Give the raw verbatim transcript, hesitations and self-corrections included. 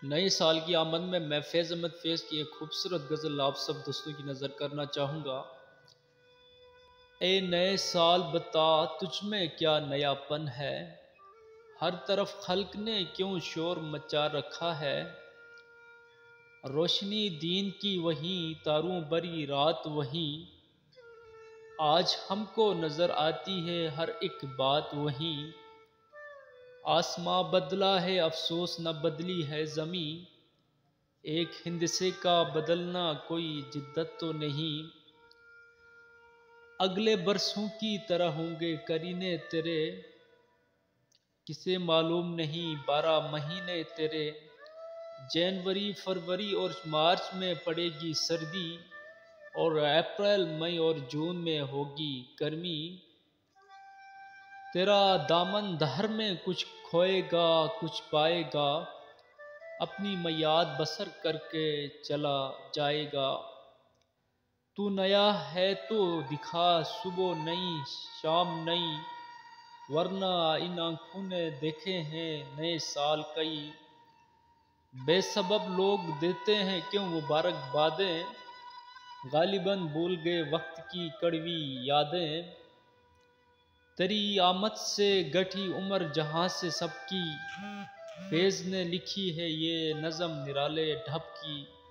नए साल की आमद में मैं फैज़ अहमद फैज़ की एक खूबसूरत गज़ल आप सब दोस्तों की नज़र करना चाहूँगा। ए नए साल बता तुझ में क्या नयापन है, हर तरफ खल्क ने क्यों शोर मचा रखा है। रोशनी दीन की वहीं तारों बरी रात वहीं, आज हमको नज़र आती है हर एक बात वहीं। आसमां बदला है अफसोस न बदली है ज़मी, एक हिंदसे का बदलना कोई जिद्दत तो नहीं। अगले बरसों की तरह होंगे करीने तेरे, किसे मालूम नहीं बारह महीने तेरे। जनवरी फरवरी और मार्च में पड़ेगी सर्दी, और अप्रैल मई और जून में होगी गर्मी। तेरा दामन दहर में कुछ खोएगा कुछ पाएगा, अपनी मयाद बसर करके चला जाएगा। तू नया है तो दिखा सुबह नई शाम नई, वरना इन आँखों ने देखे हैं नए साल कई। बेसबब लोग देते हैं क्यों मुबारकबादें, गालिबन भूल गए वक्त की कड़वी यादें। तेरी आमद से गठी उम्र जहाँ से सबकी, फैज़ ने लिखी है ये नज़म निराले ढब की।